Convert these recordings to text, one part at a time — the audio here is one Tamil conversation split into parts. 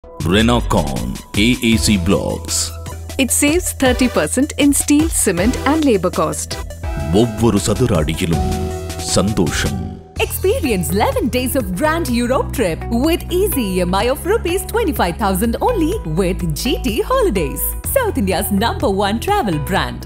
Renocon AAC Blocks. It saves 30% in steel, cement and labor cost. ஒவ்வொரு சதுர அடியிலும் சந்தோஷம். Experience 11 days of Grand Europe trip with easy EMI of rupees 25,000 only with GT Holidays, South India's #1 travel brand.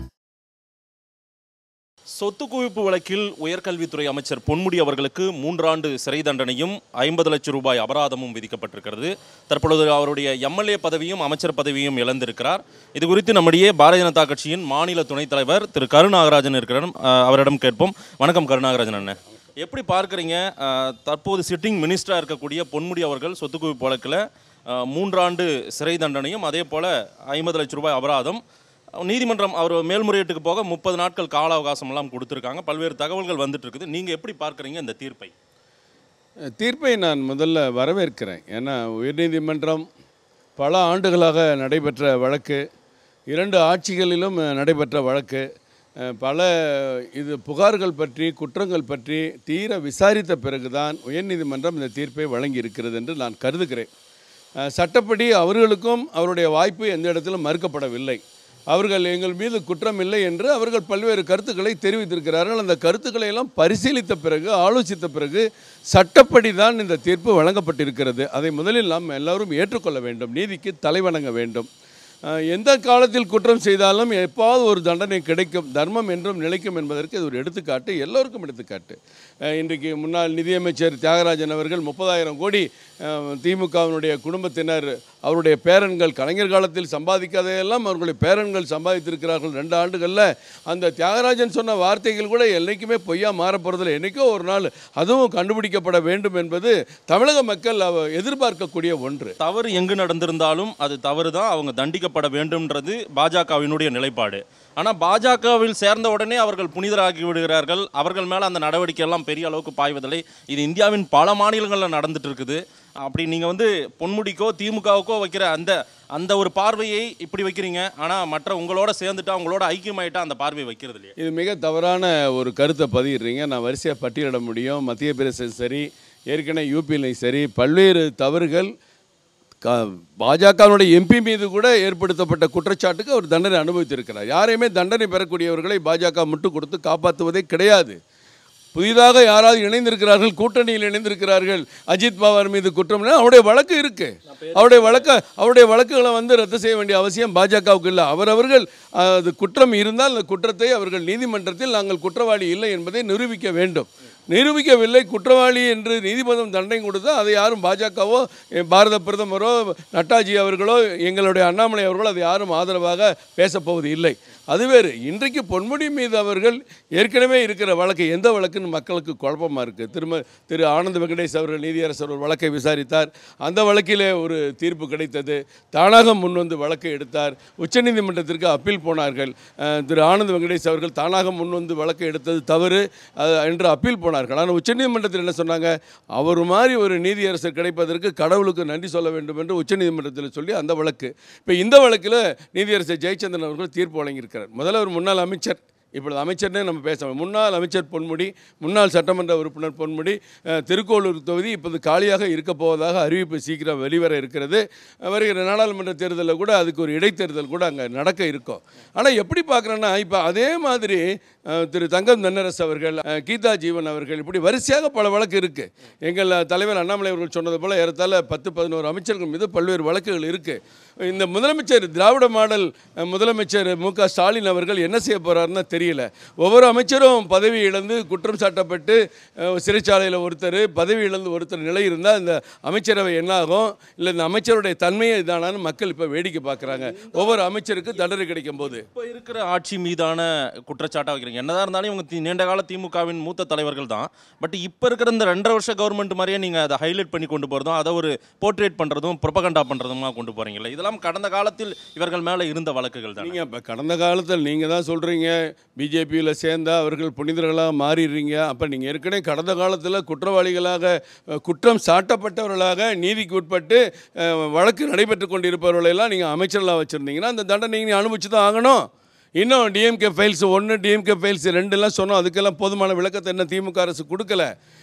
சொத்து குவிப்பு வழக்கில் உயர்கல்வித்துறை அமைச்சர் பொன்முடி அவர்களுக்கு 3 ஆண்டு சிறை தண்டனையும் 50 லட்சம் ரூபாய் அபராதமும் விதிக்கப்பட்டிருக்கிறது. தற்பொழுது அவருடைய எம்எல்ஏ பதவியும் அமைச்சர் பதவியும் இழந்திருக்கிறார். இது குறித்து நம்முடைய பாரதிய ஜனதா கட்சியின் மாநில துணைத் தலைவர் திரு கருநாகராஜன் இருக்கிறார். அவரிடம் கேட்போம். வணக்கம் கருநாகராஜன் அண்ணன், எப்படி பார்க்குறீங்க? தற்போது சிட்டிங் மினிஸ்டராக இருக்கக்கூடிய பொன்முடி அவர்கள் சொத்து குவிப்பு வழக்கில் 3 ஆண்டு சிறை தண்டனையும் அதே போல் 50 லட்சம் ரூபாய் அபராதம், நீதிமன்றம் அவர் மேல்முறையீட்டுக்கு போக 30 நாட்கள் கால அவகாசம் எல்லாம் கொடுத்துருக்காங்க. பல்வேறு தகவல்கள் வந்துட்டு இருக்குது. நீங்கள் எப்படி பார்க்குறீங்க இந்த தீர்ப்பை? தீர்ப்பை நான் முதல்ல வரவேற்கிறேன். ஏன்னா உயர்நீதிமன்றம் பல ஆண்டுகளாக நடைபெற்ற வழக்கு, 2 ஆட்சிகளிலும் நடைபெற்ற வழக்கு, பல புகார்கள் பற்றி குற்றங்கள் பற்றி தீர விசாரித்த பிறகுதான் உயர்நீதிமன்றம் இந்த தீர்ப்பை வழங்கி இருக்கிறது என்று நான் கருதுகிறேன். சட்டப்படி அவர்களுக்கும் அவருடைய வாய்ப்பு எந்த இடத்திலும் மறுக்கப்படவில்லை. அவர்கள் எங்கள் மீது குற்றம் இல்லை என்று அவர்கள் பல்வேறு கருத்துக்களை தெரிவித்திருக்கிறார்கள். அந்த கருத்துக்களை எல்லாம் பரிசீலித்த பிறகு, ஆலோசித்த பிறகு சட்டப்படி தான் இந்த தீர்ப்பு வழங்கப்பட்டிருக்கிறது. அதை முதலில் நாம் எல்லோரும் ஏற்றுக்கொள்ள வேண்டும், நீதிக்கு தலைவணங்க வேண்டும். எந்த காலத்தில் குற்றம் செய்தாலும் எப்பாவது ஒரு தண்டனை கிடைக்கும், தர்மம் என்றும் நிலைக்கும் என்பதற்கு இது ஒரு எடுத்துக்காட்டு, எல்லோருக்கும் எடுத்துக்காட்டு. இன்றைக்கு முன்னாள் நிதியமைச்சர் தியாகராஜன் அவர்கள் 30,000 கோடி திமுகவினுடைய குடும்பத்தினர், அவருடைய பேரன்கள் கலைஞர் காலத்தில் சம்பாதிக்காதையெல்லாம் அவர்களுடைய பேரன்கள் சம்பாதித்திருக்கிறார்கள் 2 ஆண்டுகளில். அந்த தியாகராஜன் சொன்ன வார்த்தைகள் கூட என்றைக்குமே பொய்யா மாறப்போறதில்லை. என்றைக்கோ ஒரு நாள் அதுவும் கண்டுபிடிக்கப்பட வேண்டும் என்பது தமிழக மக்கள் எதிர்பார்க்கக்கூடிய ஒன்று. தவறு எங்கு நடந்திருந்தாலும் அது தவறு தான், அவங்க தண்டிக்கப்பட வேண்டும்ன்றது பாஜகவினுடைய நிலைப்பாடு. ஆனால் பாஜகவில் சேர்ந்த உடனே அவர்கள் புனிதராகி விடுகிறார்கள். அவர்கள் மேலே அந்த நடவடிக்கை எல்லாம் பெரிய அளவுக்கு பாய்வதில்லை. இது இந்தியாவின் பல மாநிலங்களில் நடந்துட்டு இருக்குது. அப்படி நீங்கள் பொன்முடிக்கோ திமுகவுக்கோ வைக்கிற அந்த ஒரு பார்வையை இப்படி வைக்கிறீங்க, ஆனால் மற்ற உங்களோட சேர்ந்துட்டா, உங்களோட ஐக்கியமாயிட்டா அந்த பார்வையை வைக்கிறது இல்லையா? இது மிக தவறான ஒரு கருத்தை பதியிடுறீங்க. நான் வரிசையாக பட்டியலிட முடியும். மத்திய பிரதேசம் சரி, ஏற்கனவே யூபியிலையும் சரி, பல்வேறு தவறுகள் பாஜகவினுடைய எம்பி மீது கூட ஏற்படுத்தப்பட்ட குற்றச்சாட்டுக்கு அவர் தண்டனை அனுபவித்திருக்கிறார். யாரையுமே தண்டனை பெறக்கூடியவர்களை பாஜக முட்டு கொடுத்து காப்பாற்றுவதே கிடையாது. புதிதாக யாராவது இணைந்திருக்கிறார்கள், கூட்டணியில் இணைந்திருக்கிறார்கள், அஜித் பவார் மீது குற்றம், அவருடைய வழக்கு இருக்குது. அவருடைய வழக்குகளை ரத்து செய்ய வேண்டிய அவசியம் பாஜகவுக்கு இல்லை. அவர்கள் அது குற்றம் இருந்தால் அந்த குற்றத்தை அவர்கள் நீதிமன்றத்தில் நாங்கள் குற்றவாளி இல்லை என்பதை நிரூபிக்க வேண்டும். நிரூபிக்கவில்லை, குற்றவாளி என்று நீதிமன்றம் தண்டனை கொடுத்தால் அதை யாரும் பாஜகவோ பாரத பிரதமரோ நட்டாஜி அவர்களோ எங்களுடைய அண்ணாமலை அவர்களோ அதை யாரும் ஆதரவாக பேசப்போவது இல்லை. அது வேறு. இன்றைக்கு பொன்முடி மீது அவர்கள் ஏற்கனவே இருக்கிற வழக்கு, எந்த வழக்குன்னு மக்களுக்கு குழப்பமாக இருக்குது. திரு ஆனந்த் வெங்கடேஷ் அவர்கள் நீதியரசர் ஒரு வழக்கை விசாரித்தார். அந்த வழக்கிலே ஒரு தீர்ப்பு கிடைத்தது. தானாக முன்வந்து வழக்கை எடுத்தார். உச்சநீதிமன்றத்திற்கு அப்பீல் போனார்கள். திரு ஆனந்த் வெங்கடேஷ் அவர்கள் தானாக முன்வந்து வழக்கை எடுத்தது தவறு என்று அப்பீல் போனார்கள். ஆனால் உச்சநீதிமன்றத்தில் என்ன சொன்னாங்க? அவர் மாதிரி ஒரு நீதியரசர் கிடைப்பதற்கு கடவுளுக்கு நன்றி சொல்ல வேண்டும் என்று உச்சநீதிமன்றத்தில் சொல்லி அந்த வழக்கு. இப்போ இந்த வழக்கில் நீதியரசர் ஜெயச்சந்திரன் அவர்கள் தீர்ப்பு வழங்கியிருக்கிறார். முதல்ல ஒரு முன்னாள் அமைச்சர், இப்பொழுது அமைச்சர்னே நம்ம பேசணும். முன்னாள் அமைச்சர் பொன்முடி, முன்னாள் சட்டமன்ற உறுப்பினர் பொன்முடி, திருக்கோளூர் தொகுதி இப்போது காலியாக இருக்க போவதாக அறிவிப்பு சீக்கிரம் வெளிவர இருக்கிறது. வருகிற நாடாளுமன்ற தேர்தலில் கூட அதுக்கு ஒரு இடைத்தேர்தல் கூட அங்கே நடக்க இருக்கும். ஆனால் எப்படி பார்க்குறேன்னா, இப்போ அதே மாதிரி திரு தங்கம் தென்னரசு அவர்கள், கீதா ஜீவன் அவர்கள், இப்படி வரிசையாக பல வழக்கு இருக்குது. எங்கள் தலைவர் அண்ணாமலை அவர்கள் சொன்னது போல் ஏறத்தாழ 10-11 அமைச்சர்கள் மீது பல்வேறு வழக்குகள் இருக்குது. இந்த முதலமைச்சர், திராவிட மாடல் முதலமைச்சர் மு.க. ஸ்டாலின் அவர்கள் என்ன செய்ய போகிறாருன்னு தெரியல. ஒவ்வொரு அமைச்சரும் பதவி இழந்து குற்றம் சாட்டப்பட்டு சிறைச்சாலையில் ஒருத்தர், பதவி இழந்து ஒருத்தர் நிலை இருந்தால் இந்த அமைச்சரவை என்னாகும், இல்லை இந்த அமைச்சருடைய தன்மையை இதானான்னு மக்கள் இப்போ வேடிக்கை பார்க்குறாங்க. ஒவ்வொரு அமைச்சருக்கு தண்டனை கிடைக்கும் போது இப்போ இருக்கிற ஆட்சி மீதான குற்றச்சாட்டாக வைக்கிறீங்க. என்னதான் இருந்தாலும் இவங்க நீண்ட கால திமுகவின் மூத்த தலைவர்கள் தான். பட் இப்போ இருக்கிற இந்த 2.5 வருஷ கவர்மெண்ட் மாதிரியே நீங்கள் அதை ஹைலைட் பண்ணி கொண்டு போகிறதும், அதை ஒரு போர்ட்ரேட் பண்ணுறதும், ப்ரொபகண்டா பண்ணுறதுமா கொண்டு போகிறீங்களா? இதெல்லாம் கடந்த காலத்தில் இவர்கள் மேலே இருந்த வழக்குகள் தான். நீங்கள் இப்போ கடந்த காலத்தில் நீங்கள் தான் சொல்கிறீங்க, பிஜேபியில் சேர்ந்தால் அவர்கள் புனிதர்களாக மாறிடுறீங்க. அப்போ நீங்கள் ஏற்கனவே கடந்த காலத்தில் குற்றவாளிகளாக, குற்றம் சாட்டப்பட்டவர்களாக, நீதிக்கு உட்பட்டு வழக்கு நடைபெற்று கொண்டிருப்பவர்களெல்லாம் நீங்கள் அமைச்சர்களாக வச்சுருந்தீங்கன்னா அந்த தண்டனை நீங்கள் அனுபவிச்சு தான் ஆகணும். இன்னும் டிஎம்கே ஃபைல்ஸ் 1, டிஎம்கே ஃபைல்ஸ் 2 சொன்னோம். அதுக்கெல்லாம் போதுமான விளக்கத்தை என்ன திமுக அரசு கொடுக்கல.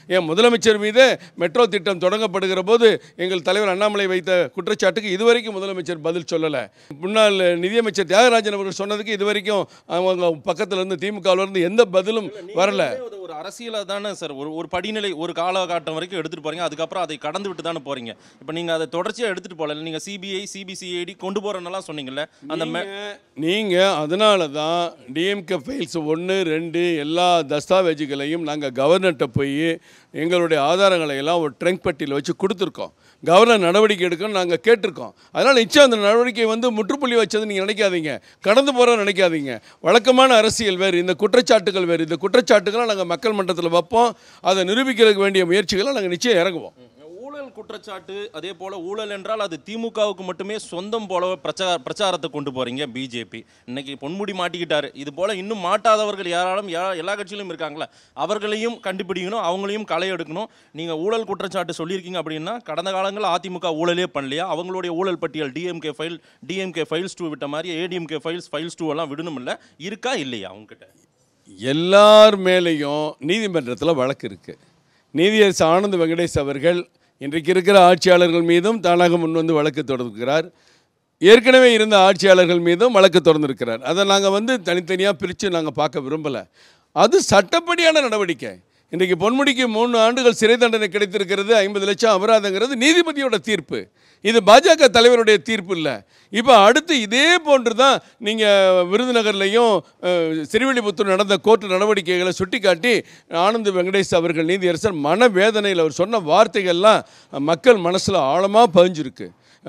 ஏன் முதலமைச்சர் மீது மெட்ரோ திட்டம் தொடங்கப்படுகிற போது எங்கள் தலைவர் அண்ணாமலை வைத்த குற்றச்சாட்டுக்கு இதுவரைக்கும் முதலமைச்சர் பதில் சொல்லலை. முன்னாள் நிதியமைச்சர் தியாகராஜன் அவர்கள் சொன்னதுக்கு இதுவரைக்கும் அவங்க பக்கத்தில் இருந்து திமுகவிலிருந்து எந்த பதிலும் வரல. ஒரு அரசியலாக தானே சார் ஒரு படிநிலை ஒரு காலகட்டம் வரைக்கும் எடுத்துகிட்டு போகிறீங்க, அதுக்கப்புறம் அதை கடந்து விட்டு தானே போகிறீங்க. இப்போ நீங்கள் அதை தொடர்ச்சியாக எடுத்துகிட்டு போகல, நீங்கள் சிபிஐ சிபிசிஐடி கொண்டு போகிறனெல்லாம் சொன்னீங்கல்ல, அந்த நீங்கள் அதனால தான் டிஎம்கே ஃபைல்ஸ் 1, 2 எல்லா தஸ்தாவேஜுகளையும் நாங்கள் கவர்னர்கிட்ட போய் எங்களுடைய ஆதாரங்களை எல்லாம் ஒரு ட்ரங்க் பட்டியில் வச்சு கொடுத்துருக்கோம். கவர்னர் நடவடிக்கை எடுக்கணும்னு நாங்கள் கேட்டிருக்கோம். அதனால் நிச்சயம் அந்த நடவடிக்கை முற்றுப்புள்ளி வச்சது நீங்கள் நினைக்காதீங்க, கடந்து போகிற நினைக்காதீங்க. வழக்கமான அரசியல் வேறு, இந்த குற்றச்சாட்டுகள் வேறு. இந்த குற்றச்சாட்டுகளை நாங்கள் மக்கள் மன்றத்தில் வைப்போம். அதை நிரூபிக்கிறதுக்கு வேண்டிய முயற்சிகளை நாங்கள் நிச்சயம் இறங்குவோம். ஊழல் குற்றச்சாட்டு, அதே போல ஊழல் என்றால் அது திமுகவுக்கு மட்டுமே சொந்தம் போல பிரச்சாரத்தை கொண்டு போறீங்க பிஜேபி. இன்னைக்கு பொன்முடி மாட்டிக்கிட்டாரு, இது போல இன்னும் மாட்டாதவர்கள் யாராலும் எல்லா கட்சியிலும் இருக்காங்களா, அவர்களையும் கண்டுபிடிக்கணும், அவங்களையும் களை எடுக்கணும். நீங்க ஊழல் குற்றச்சாட்டு சொல்லியிருக்கீங்க அப்படின்னா கடந்த காலங்களில் அதிமுக ஊழலே பண்ணலையா? அவங்களுடைய ஊழல் பட்டியல் டிஎம்கே ஃபைல்ஸ் 2 விட்ட மாதிரி ஏடிஎம்கே ஃபைல்ஸ் 2 எல்லாம் விடணும் இல்லை, இருக்கா இல்லையா அவங்ககிட்ட? எல்லார் மேலேயும் நீதிமன்றத்தில் வழக்கு இருக்கு. நீதியரசர் ஆனந்த் வெங்கடேஷ் அவர்கள் இன்றைக்கு இருக்கிற ஆட்சியாளர்கள் மீதும் தானாக முன்வந்து வழக்கு தொடர்ந்திருக்கிறார். ஏற்கனவே இருந்த ஆட்சியாளர்கள் மீதும் வழக்கு தொடர்ந்திருக்கிறார். அதை நாங்கள் தனித்தனியாக பிரித்து நாங்கள் பார்க்க விரும்பலை. அது சட்டப்படியான நடவடிக்கை. இன்றைக்கு பொன்முடிக்கு 3 ஆண்டுகள் சிறை தண்டனை கிடைத்திருக்கிறது, 50 லட்சம் அபராதங்கிறது நீதிபதியோட தீர்ப்பு. இது பாஜக தலைவருடைய தீர்ப்பு இல்லை. இப்போ அடுத்து இதே போன்று தான் நீங்கள் விருதுநகர்லையும் சிறுவில்லிபுத்தூர் நடந்த கோர்ட்டு நடவடிக்கைகளை சுட்டிக்காட்டி ஆனந்த் வெங்கடேஷ் அவர்கள் நீதியரசர் மனவேதனையில் அவர் சொன்ன வார்த்தைகள்லாம் மக்கள் மனசில் ஆழமாக பதிஞ்சிருக்கு.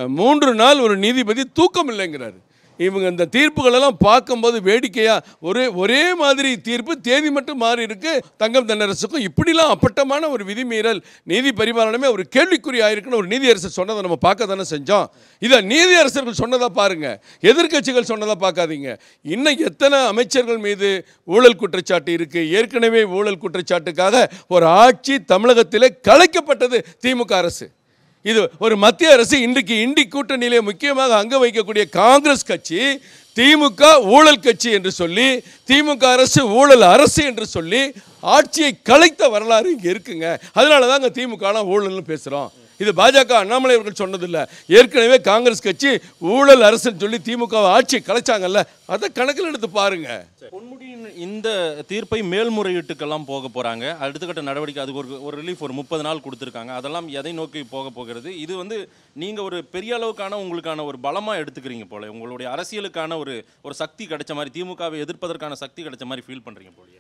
3 நாள் ஒரு நீதிபதி தூக்கம் இல்லைங்கிறாரு. இவங்க இந்த தீர்ப்புகளெல்லாம் பார்க்கும்போது வேடிக்கையாக ஒரே மாதிரி தீர்ப்பு, தேதி மட்டும் மாறி இருக்கு. தங்கம் தென்னரசுக்கும் இப்படிலாம் அப்பட்டமான ஒரு விதிமீறல், நீதி பரிபாலனமே ஒரு கேள்விக்குறி ஆயிருக்குன்னு ஒரு நீதியரசர் சொன்னதை நம்ம பார்க்க தானே செஞ்சோம். இதை நீதியரசர்கள் சொன்னதாக பாருங்க, எதிர்கட்சிகள் சொன்னதாக பார்க்காதீங்க. இன்னும் எத்தனை அமைச்சர்கள் மீது ஊழல் குற்றச்சாட்டு இருக்கு. ஏற்கனவே ஊழல் குற்றச்சாட்டுக்காக ஒரு ஆட்சி தமிழகத்திலே கலைக்கப்பட்டது திமுக அரசு. இது ஒரு மத்திய அரசு. இன்றைக்கு இண்டி கூட்டணியிலே முக்கியமாக அங்க வைக்கக்கூடிய காங்கிரஸ் கட்சி திமுக ஊழல் கட்சி என்று சொல்லி, திமுக அரசு ஊழல் அரசு என்று சொல்லி ஆட்சியை கலைத்த வரலாறு இங்கே இருக்குங்க. அதனால தாங்க திமுக ஊழல்னு பேசுகிறோம். இது பாஜக அண்ணாமலை அவர்கள் சொன்னதில்லை. ஏற்கனவே காங்கிரஸ் கட்சி ஊழல் அரசுன்னு சொல்லி திமுக ஆட்சியை கலைச்சாங்கல்ல, அதை கணக்கில் எடுத்து பாருங்க. பொன்முடியின் இந்த தீர்ப்பை மேல்முறையீட்டுக்கெல்லாம் போக போகிறாங்க. அடுத்த கட்ட நடவடிக்கை, அதுக்கு ஒரு ரிலீஃப் ஒரு 30 நாள் கொடுத்துருக்காங்க. அதெல்லாம் எதை நோக்கி போக போகிறது? இது நீங்கள் ஒரு பெரிய அளவுக்கான உங்களுக்கான ஒரு பலமாக எடுத்துக்கிறீங்க போல, உங்களுடைய அரசியலுக்கான ஒரு சக்தி கிடைச்ச மாதிரி, திமுகவை எதிர்ப்பதற்கான சக்தி கிடைச்ச மாதிரி ஃபீல் பண்ணுறீங்க போலியே.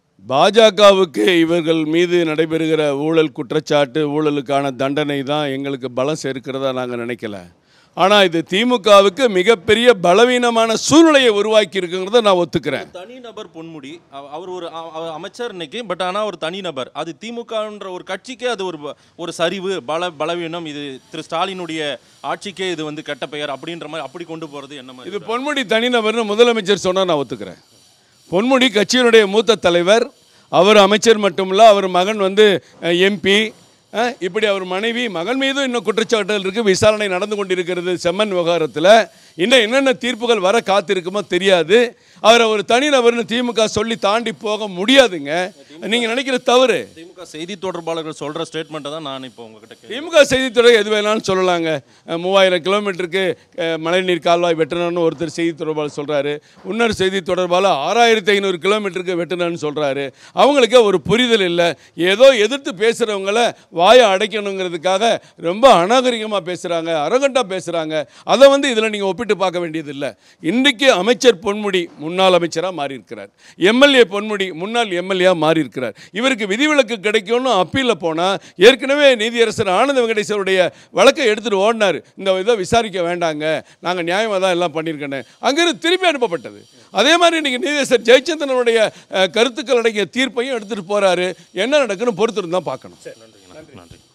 பாஜகவுக்கு இவர்கள் மீது நடைபெறுகிற ஊழல் குற்றச்சாட்டு, ஊழலுக்கான தண்டனை தான் எங்களுக்கு பலம் சேர்க்கிறதா நாங்கள் நினைக்கல. ஆனால் இது திமுகவுக்கு மிகப்பெரிய பலவீனமான சூழ்நிலையை உருவாக்கி இருக்குங்கிறத நான் ஒத்துக்கிறேன். தனிநபர் பொன்முடி அவர் ஒரு அமைச்சர் இன்னைக்கு, பட் ஆனால் ஒரு தனிநபர், அது திமுகன்ற ஒரு கட்சிக்கே அது ஒரு சரிவு, பலவீனம். இது திரு ஸ்டாலினுடைய ஆட்சிக்கே இது கெட்ட பெயர் அப்படின்ற மாதிரி அப்படி கொண்டு போகிறது என்ன மாதிரி? இது பொன்முடி தனிநபர்னு முதலமைச்சர் சொன்னால் நான் ஒத்துக்கிறேன். பொன்முடி கட்சியினுடைய மூத்த தலைவர், அவர் அமைச்சர் மட்டுமில்ல, அவர் மகன் எம்பி, இப்படி அவர் மனைவி மகன் மீதும் இன்னும் குற்றச்சாட்டுகள் இருக்குது. விசாரணை நடந்து கொண்டிருக்கிறது செம்மன் விவகாரத்தில். இன்னும் என்னென்ன தீர்ப்புகள் வர காத்திருக்குமோ தெரியாது. அவரை ஒரு தனிநபர்னு திமுக சொல்லி தாண்டி போக முடியாதுங்க. நீங்கள் நினைக்கிற தவறு. திமுக செய்தி தொடர்பாளர்கள் சொல்கிற ஸ்டேட்மெண்ட்டை தான் நான் இப்போ உங்ககிட்ட, திமுக செய்தி தொடர் எது வேணாலும் சொல்லலாங்க. 3000 கிலோமீட்டருக்கு மழைநீர் கால்வாய் வெட்டணும்னு ஒருத்தர் செய்தி தொடர்பாளர் சொல்கிறாரு. இன்னொரு செய்தி தொடர்பாளர் 6500 கிலோமீட்டருக்கு வெட்டணும்னு சொல்கிறாரு. அவங்களுக்கு ஒரு புரிதல் இல்லை. ஏதோ எதிர்த்து பேசுகிறவங்கள வாயை அடைக்கணுங்கிறதுக்காக ரொம்ப அநாகரிகமாக பேசுகிறாங்க, அரகண்டாக பேசுகிறாங்க. அதை இதில் நீங்கள் ஒப்பிட்டு பார்க்க வேண்டியதில்லை. இன்றைக்கு அமைச்சர் பொன்முடி முன்னாள் அமைச்சராக மாறி இருக்கிறார். எம்எல்ஏ பொன்முடி முன்னாள் எம்எல்ஏ மாறி இருக்கிறார். இவருக்கு விதிவிலக்கு கிடைக்கும்னு அப்பீலில் போனால், ஏற்கனவே நீதியரசர் ஆனந்த் வெங்கடேஸ்வருடைய வழக்கை எடுத்துகிட்டு ஓடினார். இந்த இதை விசாரிக்க வேண்டாங்க, நாங்கள் நியாயமாக தான் எல்லாம் பண்ணியிருக்கேன். அங்கிருந்து திருப்பி அனுப்பப்பட்டது. அதே மாதிரி இன்றைக்கி நீதியரசர் ஜெயச்சந்திரனுடைய கருத்துக்கள் அடங்கிய தீர்ப்பையும் எடுத்துகிட்டு போகிறாரு. என்ன நடக்குன்னு பொறுத்திருந்து தான் பார்க்கணும். நன்றி.